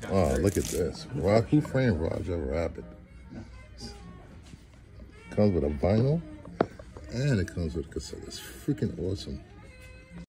Oh, look at this. Who framed Roger Rabbit? Comes with a vinyl and it comes with a cassette. It's freaking awesome.